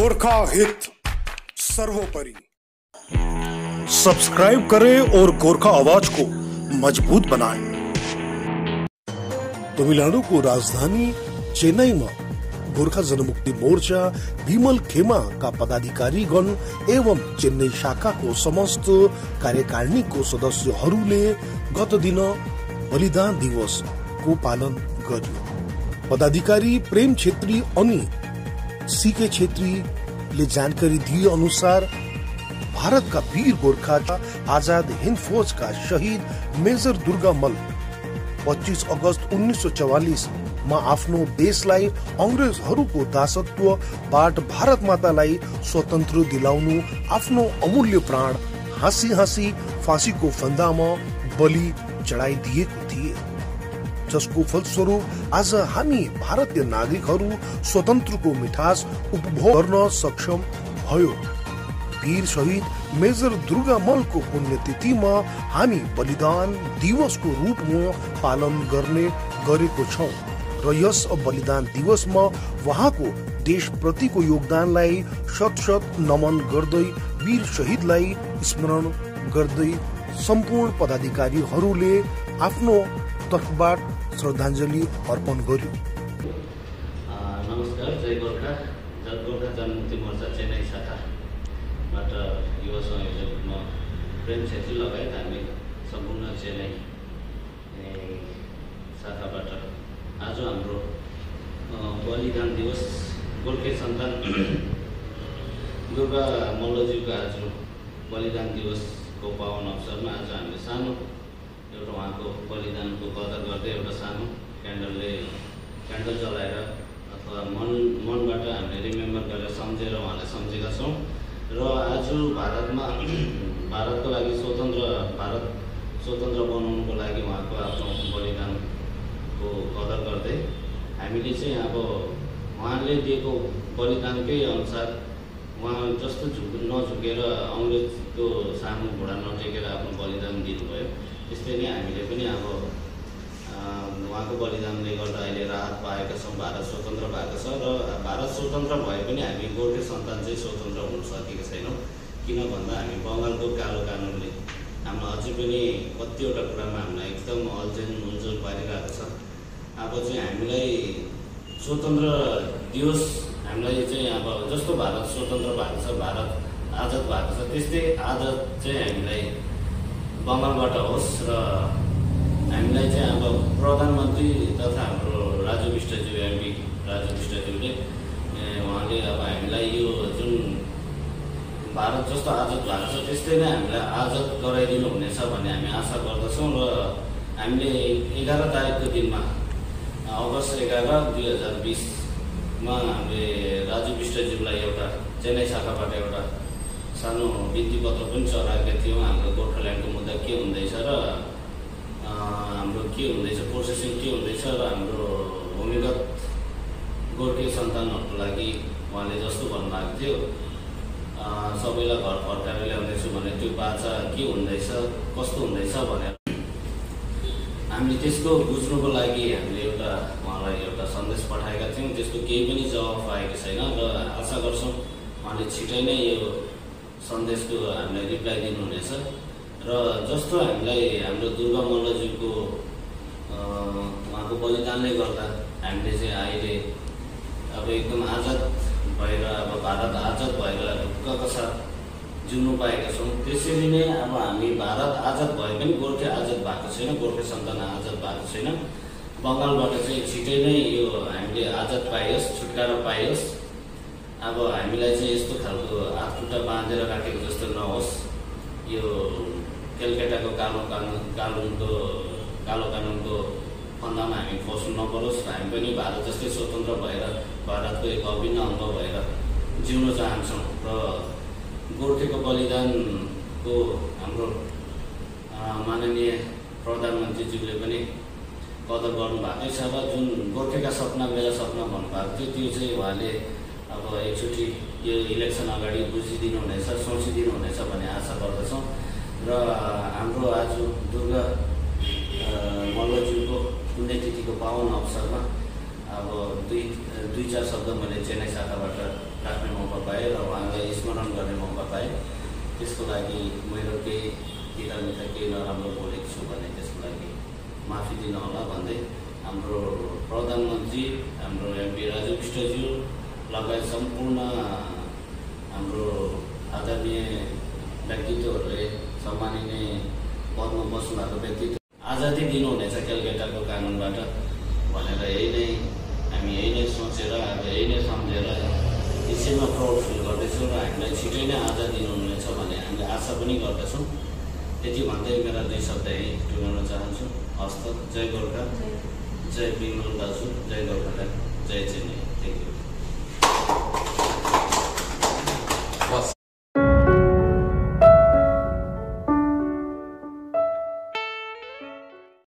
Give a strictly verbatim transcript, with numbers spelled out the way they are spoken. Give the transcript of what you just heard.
गोरखा हित सर्वोपरि। सब्सक्राइब करें और गोरखा आवाज को मजबूत बनाएं। तमिलनाडु को राजधानी चेन्नई में गोरखा जनमुक्ति मोर्चा विमल खेमा का पदाधिकारी गण एवं चेन्नई शाखा को समस्त कार्यकारिणी को सदस्यहरूले गत दिन बलिदान दिवस को पालन गर्यो। पदाधिकारी प्रेम छेत्री अनि सीके छेत्री ले जानकारी दिए अनुसार भारत का वीर गोरखा आजाद हिंद फौज का शहीद मेजर दुर्गा मल पच्चीस अगस्त उन्नीस सौ चौवालीस में आफ्नो देशलाई अंग्रेजहरूको दासत्वबाट भारत मातालाई स्वतन्त्र दिलाउनु आफ्नो अमूल्य प्राण हाँसी हाँसी फाँसीको फन्दामा बलि चढाइदिएको थिए, जसको फलस्वरूप आज हामी भारतीय नागरिकहरू स्वतन्त्रको मिठास उपभोग गर्न सक्षम भयो। वीर शहीद मेजर दुर्गा मलको पुण्यतिथिमा हामी बलिदान दिवसको रूपमा पालन गर्ने गरेको छौं र यस बलिदान दिवसमा वहाँको देशप्रतिको योगदानलाई शत शत नमन गर्दै वीर शहीदलाई स्मरण गर्दै सम्पूर्ण पदाधिकारीहरूले आफ्नो तर्फबाट श्रद्धाञ्जली अर्पण गर्यो। नमस्कार, जय गोरखा। गोरखा जनमुक्ति मोर्चा चेन्नई शाखाबाट युवा संयोजक म प्रेम छेत्री लगायत हामी सम्पूर्ण चेन्नई शाखाबाट आज हाम्रो बलिदान दिवस गोर्खे सन्तान दुर्गा मल्लज्यूको आज बलिदान दिवसको पावन अवसरमा आज हामीले सानो एउटा उहाँको बलिदानको कदर गर्दै एउटा सानो क्यान्डलले क्यान्डल जलाएर अथवा मन मनबाट हामीले रिमेम्बर गरेर सम्झेर उहाँलाई सम्झेका छौँ र आज भारतमा भारतको लागि स्वतन्त्र भारत स्वतन्त्र बनाउनुको लागि उहाँको आफ्नो बलिदानको कदर गर्दै हामीले चाहिँ अब उहाँले दिएको बलिदानकै अनुसार उहाँ जस्तो झुक नझुकेर अङ्ग्रेजको सामु घुँडा नटेकेर आफ्नो बलिदान दिनुभयो, त्यस्तै नै हामीले पनि अब उहाँको बलिदानले गर्दा अहिले राहत पाएका छौँ, भारत स्वतन्त्र भएको छ र भारत स्वतन्त्र भए पनि हामी गोर्खे सन्तान चाहिँ स्वतन्त्र हुन सकेका छैनौँ। किन भन्दा हामी बङ्गालको कालो कानुनले हामीलाई अझै पनि कतिवटा कुरामा हामीलाई एकदम अल्झेल मुल्झुल पारिरहेको छ। अब चाहिँ हामीलाई स्वतन्त्र दिवस हामीलाई चाहिँ अब जस्तो भारत स्वतन्त्र भएको छ, भारत आजाद भएको छ, त्यस्तै आजाद चाहिँ हामीलाई बङ्गालबाट होस् र हामीलाई चाहिँ अब प्रधानमन्त्री तथा हाम्रो राजु विष्टज्यू एमपी राजु विष्टज्यूले उहाँले अब हामीलाई यो जुन भारत जस्तो आजाद भएको छ त्यस्तै नै हामीलाई आजाद गराइदिनु हुनेछ भन्ने हामी आशा गर्दछौँ र हामीले एघार तारिकको दिनमा अगस्त एघार दुई हजार बिसमा हामीले राजु विष्टज्यूलाई एउटा चेन्नई शाखाबाट एउटा सानो बिन्ती पत्र पनि चढाएका थियौँ। हाम्रो गोर्खाल्यान्डको मुद्दा के हुँदैछ र हाम्रो के हुँदैछ, प्रोसेसिङ के हुँदैछ र हाम्रो भूमिगत गोर्खे सन्तानहरूको लागि उहाँले जस्तो भन्नुभएको थियो सबैलाई घर फर्काएर ल्याउँदैछु भने त्यो बाचा के हुँदैछ कस्तो हुँदैछ भनेर हामीले त्यसको बुझ्नुको लागि हामीले एउटा उहाँलाई एउटा सन्देश पठाएका थियौँ। त्यसको केही पनि जवाफ आएको छैन र आशा गर्छौँ उहाँले छिटै नै यो सन्देशको हामीलाई रिप्लाई दिनुहुनेछ र जस्तो हामीलाई हाम्रो दुर्गा मल्लज्यूको उहाँको बलिदानले गर्दा हामीले चाहिँ अहिले अब एकदम आजाद भएर अब भारत आजाद भएर ढुक्कका साथ जिउनु पाएका छौँ। त्यसरी नै अब हामी भारत आजाद भए पनि गोर्खे आजाद भएको छैन, गोर्खे सन्तान आजाद भएको छैन। बङ्गालबाट चाहिँ छिटै नै यो हामीले आजाद पाइयोस्, छुटकारा पाइयोस्। अब हामीलाई चाहिँ यस्तो खालको हात खुट्टा बाँधेर राखेको जस्तो नहोस्, यो कलकत्ताको कालो कानुन कानुनको कालो कानुनको फन्दामा हामी फस्नु नपरोस्। हामी पनि भारत जस्तै स्वतन्त्र भएर भारतको एक अभिन्न अङ्ग भएर जिउन चाहन्छौँ र गोर्खेको बलिदानको हाम्रो माननीय प्रधानमन्त्रीज्यूले पनि कदर गर्नुभएकै छ र जुन गोर्खेका सपना मेरा सपना भन्नुभएको थियो त्यो चाहिँ उहाँले अब एकचोटि यो इलेक्सन अगाडि बुझिदिनु हुनेछ, सोचिदिनु हुनेछ भन्ने आशा गर्दछौँ र हाम्रो आज दुर्गा मल्लज्यूको पुण्यतिथिको पावन अवसरमा अब दुई दुई चार शब्द मैले चेन्नई शाखाबाट राख्ने मौका पाएँ र उहाँलाई स्मरण गर्ने मौका पाएँ। त्यसको लागि मेरो केही किरामिता केही नराम्रो बोलेको छु भने त्यसको लागि माफी दिन होला भन्दै हाम्रो प्रधानमन्त्री, हाम्रो एमपी राजु विष्टज्यू लगायत सम्पूर्ण हाम्रो आदरणीय व्यक्तित्वहरूले सम्मानिने पदमा बस्नुभएको व्यक्तित्व आजादी दिनुहुनेछ केलकेटाको कानुनबाट भनेर यही नै हामी यही नै सोचेर अब यही नै सम्झेर त्यसैमा प्राउड फिल गर्दैछौँ र हामीलाई छिटै नै आजादी दिनुहुनेछ भन्ने हामीले आशा पनि गर्दछौँ। यति भन्दै मेरा दुई शब्द यही टुङ्गाउन चाहन्छु। हस्त जय गोर्खा, जय बिमल दाजु, जय गोर्खाल्यान्ड, जय चेन्नई। Thank you.